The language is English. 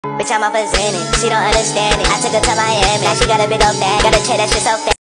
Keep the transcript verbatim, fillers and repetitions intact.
Bitch, I'm off a Zenit, she don't understand it. I took her to Miami, now she got a big old bag. Gotta check that shit so fast.